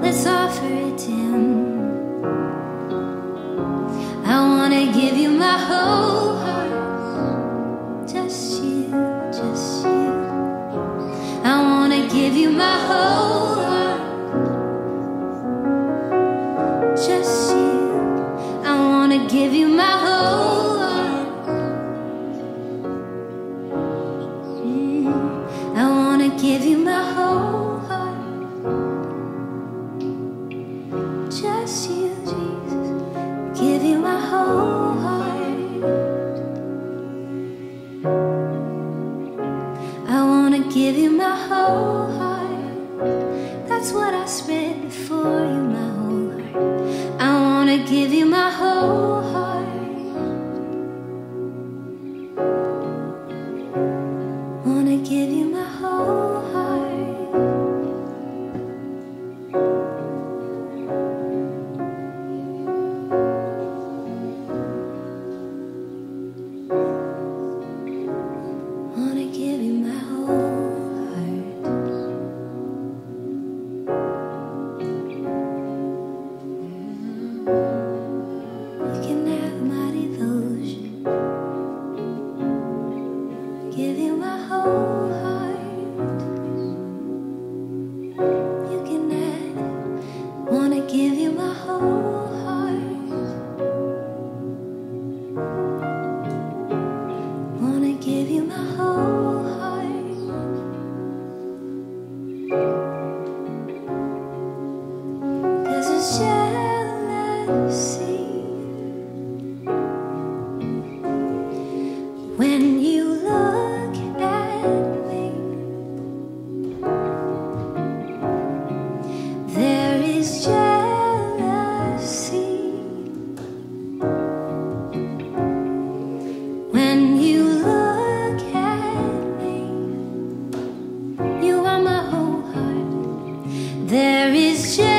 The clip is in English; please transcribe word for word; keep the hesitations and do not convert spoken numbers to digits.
let's offer it to him. I wanna give you my whole heart, just you, just you. I wanna give you my whole heart, just you. I wanna give you my whole heart. Mm, I wanna give you my whole heart, just you, Jesus. Give you my whole heart. I wanna give you my whole heart. That's what I spread before you, my whole heart. I wanna give you my whole heart. Wanna give you my whole heart. Wanna give you my whole heart. You can have my devotion. Give you my whole heart. You can have it. Wanna give you my whole heart. Wanna give you my whole heart. Cause it's jealousy when you look at me. There is jealousy when you look at me. You are my whole heart. There is jealousy